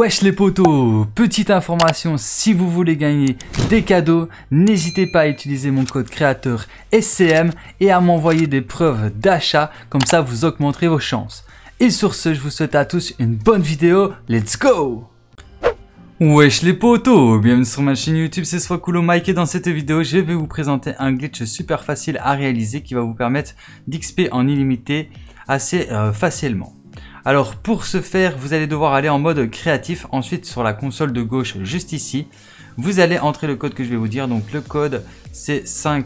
Wesh les potos, petite information, si vous voulez gagner des cadeaux, n'hésitez pas à utiliser mon code créateur SCM et à m'envoyer des preuves d'achat, comme ça vous augmenterez vos chances. Et sur ce, je vous souhaite à tous une bonne vidéo, let's go! Wesh les potos, bienvenue sur ma chaîne YouTube, c'est Swakulo Mike et dans cette vidéo, je vais vous présenter un glitch super facile à réaliser qui va vous permettre d'XP en illimité assez facilement. Alors pour ce faire, vous allez devoir aller en mode créatif, ensuite sur la console de gauche juste ici, vous allez entrer le code que je vais vous dire, donc le code c'est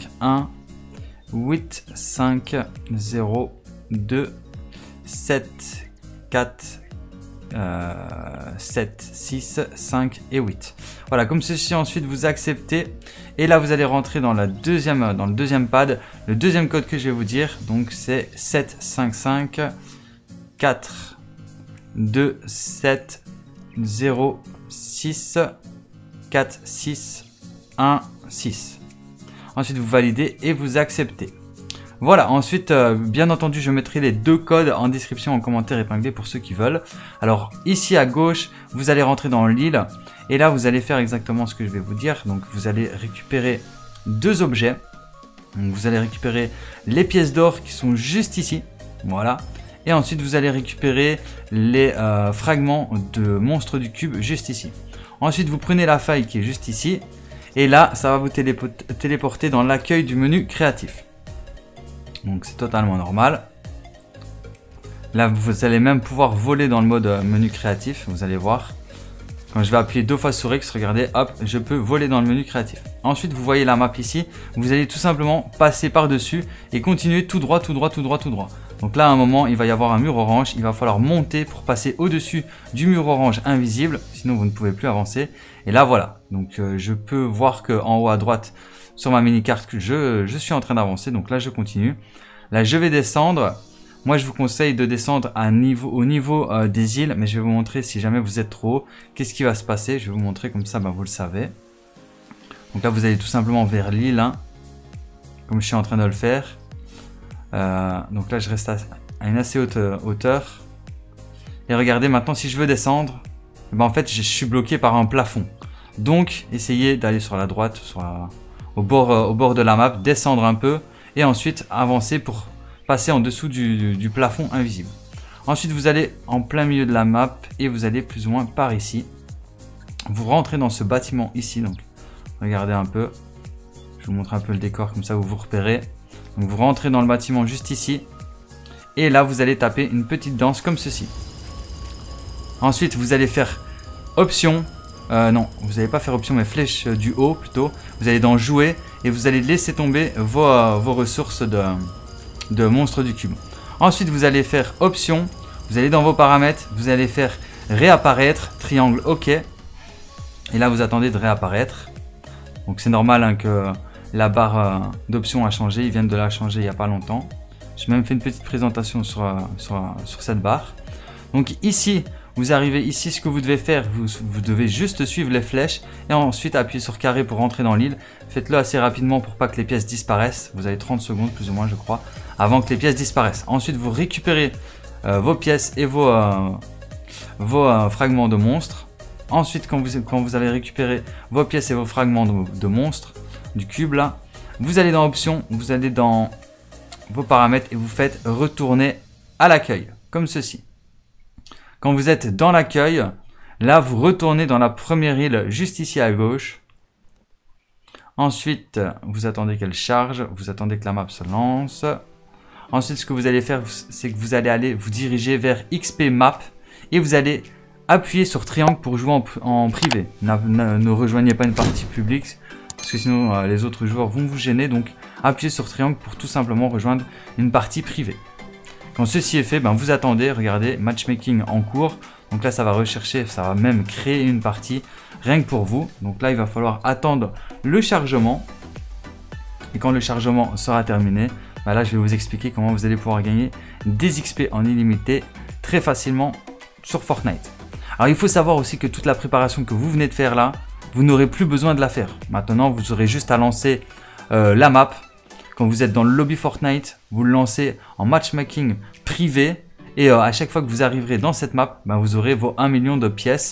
5185027476 et 8. Voilà, comme ceci, ensuite vous acceptez et là vous allez rentrer dans le deuxième pad, le deuxième code que je vais vous dire, donc c'est 755 4 2 7 0 6 4 6 1 6. Ensuite vous validez et vous acceptez. Voilà, ensuite bien entendu je mettrai les deux codes en description, en commentaire épinglé pour ceux qui veulent. Alors ici à gauche vous allez rentrer dans l'île et là vous allez faire exactement ce que je vais vous dire. Donc vous allez récupérer deux objets. Donc, vous allez récupérer les pièces d'or qui sont juste ici, voilà. Et ensuite vous allez récupérer les fragments de monstres du cube juste ici. Ensuite vous prenez la faille qui est juste ici et là ça va vous téléporter dans l'accueil du menu créatif. Donc c'est totalement normal. Là vous allez même pouvoir voler dans le mode menu créatif, vous allez voir. Quand je vais appuyer deux fois sur X, regardez, hop, je peux voler dans le menu créatif. Ensuite vous voyez la map ici, vous allez tout simplement passer par dessus et continuer tout droit, tout droit, tout droit, tout droit. Donc là à un moment il va y avoir un mur orange, il va falloir monter pour passer au-dessus du mur orange invisible, sinon vous ne pouvez plus avancer. Et là voilà, donc je peux voir que en haut à droite sur ma mini-carte que je suis en train d'avancer, donc là je continue. Là je vais descendre, moi je vous conseille de descendre au niveau des îles, mais je vais vous montrer si jamais vous êtes trop haut, qu'est-ce qui va se passer, je vais vous montrer comme ça, vous le savez. Donc là vous allez tout simplement vers l'île, hein, comme je suis en train de le faire. Donc là je reste à une assez haute hauteur et regardez maintenant si je veux descendre, en fait je suis bloqué par un plafond, donc essayez d'aller sur la droite, au bord de la map, descendre un peu et ensuite avancer pour passer en dessous du plafond invisible. Ensuite vous allez en plein milieu de la map et vous allez plus ou moins par ici, vous rentrez dans ce bâtiment ici, donc regardez un peu, je vous montre un peu le décor comme ça vous vous repérez. Donc vous rentrez dans le bâtiment juste ici et là vous allez taper une petite danse comme ceci. Ensuite vous allez faire option, non vous n'allez pas faire option mais flèche du haut plutôt. Vous allez dans jouer et vous allez laisser tomber vos ressources de monstres du cube. Ensuite vous allez faire option, vous allez dans vos paramètres, vous allez faire réapparaître, triangle OK. Et là vous attendez de réapparaître. Donc c'est normal hein, que la barre d'options a changé, ils viennent de la changer il n'y a pas longtemps. J'ai même fait une petite présentation sur cette barre. Donc ici, vous arrivez ici, ce que vous devez faire, vous devez juste suivre les flèches et ensuite appuyer sur carré pour rentrer dans l'île. Faites-le assez rapidement pour pas que les pièces disparaissent. Vous avez 30 secondes plus ou moins je crois, avant que les pièces disparaissent. Ensuite vous récupérez vos pièces et vos fragments de monstres. Ensuite quand vous avez récupéré vos pièces et vos fragments de monstres, du cube là, vous allez dans option, vous allez dans vos paramètres et vous faites retourner à l'accueil, comme ceci. Quand vous êtes dans l'accueil, là vous retournez dans la première île juste ici à gauche. Ensuite, vous attendez qu'elle charge, vous attendez que la map se lance. Ensuite, ce que vous allez faire, c'est que vous allez vous diriger vers XP Map et vous allez appuyer sur triangle pour jouer en privé. Ne rejoignez pas une partie publique, parce que sinon les autres joueurs vont vous gêner, donc appuyez sur triangle pour tout simplement rejoindre une partie privée. Quand ceci est fait, vous attendez, regardez, matchmaking en cours, donc là ça va rechercher, ça va même créer une partie rien que pour vous. Donc là il va falloir attendre le chargement et quand le chargement sera terminé, là je vais vous expliquer comment vous allez pouvoir gagner des XP en illimité très facilement sur Fortnite. Alors il faut savoir aussi que toute la préparation que vous venez de faire là, vous n'aurez plus besoin de la faire. Maintenant, vous aurez juste à lancer la map. Quand vous êtes dans le lobby Fortnite, vous le lancez en matchmaking privé. Et à chaque fois que vous arriverez dans cette map, vous aurez vos 1 million de pièces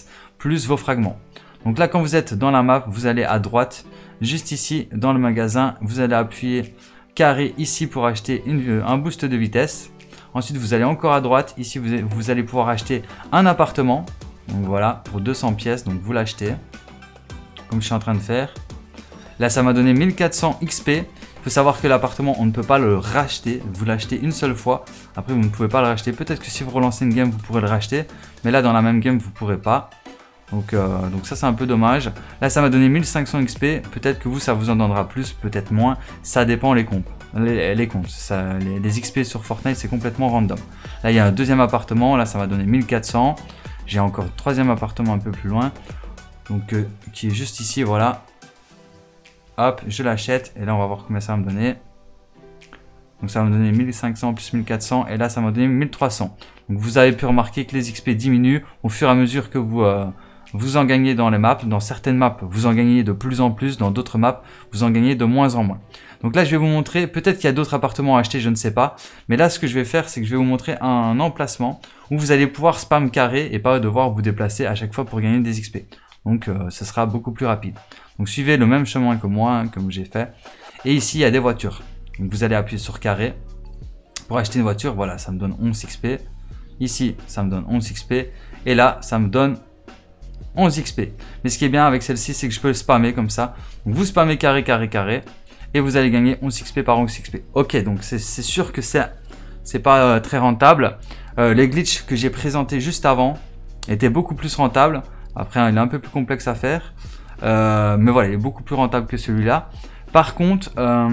plus vos fragments. Donc là, quand vous êtes dans la map, vous allez à droite, juste ici dans le magasin, vous allez appuyer carré ici pour acheter un boost de vitesse. Ensuite, vous allez encore à droite, ici vous allez pouvoir acheter un appartement. Donc voilà, pour 200 pièces, donc vous l'achetez, comme je suis en train de faire. Là, ça m'a donné 1400 XP. Il faut savoir que l'appartement, on ne peut pas le racheter. Vous l'achetez une seule fois. Après, vous ne pouvez pas le racheter. Peut-être que si vous relancez une game, vous pourrez le racheter. Mais là, dans la même game, vous ne pourrez pas. Donc ça, c'est un peu dommage. Là, ça m'a donné 1500 XP. Peut-être que vous, ça vous en donnera plus, peut-être moins. Ça dépend les comptes. Les comptes. Les XP sur Fortnite, c'est complètement random. Là, il y a un deuxième appartement. Là, ça m'a donné 1400. J'ai encore un troisième appartement un peu plus loin. Donc, qui est juste ici, voilà. Hop, je l'achète et là on va voir combien ça va me donner. Donc ça va me donner 1500 plus 1400 et là ça m'a donné 1300. Donc vous avez pu remarquer que les XP diminuent au fur et à mesure que vous en gagnez dans les maps. Dans certaines maps, vous en gagnez de plus en plus. Dans d'autres maps, vous en gagnez de moins en moins. Donc là je vais vous montrer, peut-être qu'il y a d'autres appartements à acheter, je ne sais pas. Mais là ce que je vais faire, c'est que je vais vous montrer un emplacement où vous allez pouvoir spam carré et pas devoir vous déplacer à chaque fois pour gagner des XP. Donc ce sera beaucoup plus rapide. Donc suivez le même chemin que moi, hein, comme j'ai fait. Et ici, il y a des voitures. Donc vous allez appuyer sur carré pour acheter une voiture. Voilà, ça me donne 11 XP. Ici, ça me donne 11 XP. Et là, ça me donne 11 XP. Mais ce qui est bien avec celle-ci, c'est que je peux le spammer comme ça. Donc vous spammez carré, carré, carré. Et vous allez gagner 11 XP par 11 XP. Ok, donc c'est sûr que c'est pas très rentable. Les glitches que j'ai présentés juste avant étaient beaucoup plus rentables. Après, il est un peu plus complexe à faire. Mais voilà, il est beaucoup plus rentable que celui-là. Par contre,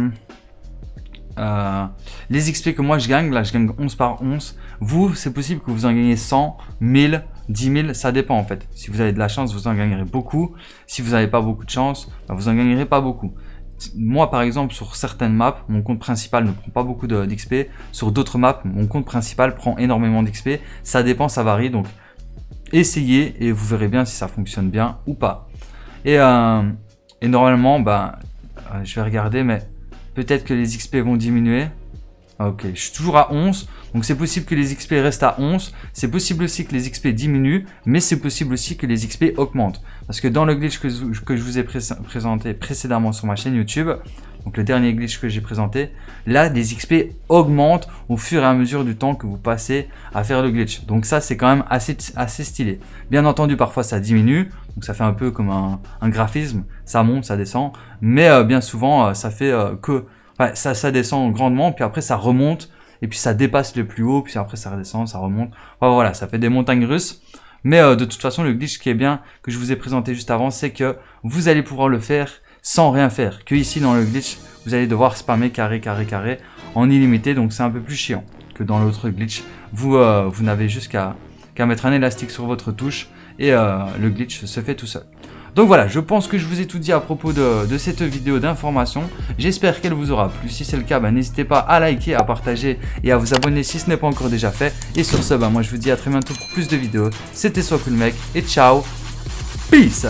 les XP que moi je gagne, là je gagne 11 par 11. Vous, c'est possible que vous en gagnez 100, 1000, 10 000, ça dépend en fait. Si vous avez de la chance, vous en gagnerez beaucoup. Si vous n'avez pas beaucoup de chance, bah, vous en gagnerez pas beaucoup. Moi par exemple, sur certaines maps, mon compte principal ne prend pas beaucoup d'XP. Sur d'autres maps, mon compte principal prend énormément d'XP. Ça dépend, ça varie. Donc essayez et vous verrez bien si ça fonctionne bien ou pas. Et normalement, bah, je vais regarder, mais peut-être que les XP vont diminuer. Ok, je suis toujours à 11, donc c'est possible que les XP restent à 11. C'est possible aussi que les XP diminuent, mais c'est possible aussi que les XP augmentent. Parce que dans le glitch que je vous ai présenté précédemment sur ma chaîne YouTube, donc le dernier glitch que j'ai présenté, là les XP augmentent au fur et à mesure du temps que vous passez à faire le glitch. Donc ça c'est quand même assez stylé. Bien entendu parfois ça diminue, donc ça fait un peu comme un graphisme, ça monte, ça descend, mais bien souvent ça fait que ça descend grandement, puis après ça remonte, et puis ça dépasse le plus haut, puis après ça redescend, ça remonte. Enfin, voilà, ça fait des montagnes russes. Mais de toute façon le glitch qui est bien, que je vous ai présenté juste avant, c'est que vous allez pouvoir le faire sans rien faire. Que ici dans le glitch, vous allez devoir spammer carré, carré, carré en illimité. Donc c'est un peu plus chiant que dans l'autre glitch. Vous n'avez juste qu'à mettre un élastique sur votre touche et le glitch se fait tout seul. Donc voilà, je pense que je vous ai tout dit à propos de cette vidéo d'information. J'espère qu'elle vous aura plu. Si c'est le cas, bah, n'hésitez pas à liker, à partager et à vous abonner si ce n'est pas encore déjà fait. Et sur ce, bah, moi je vous dis à très bientôt pour plus de vidéos. C'était SoCoolMec et ciao. Peace.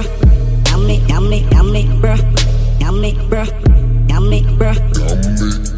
Bruh.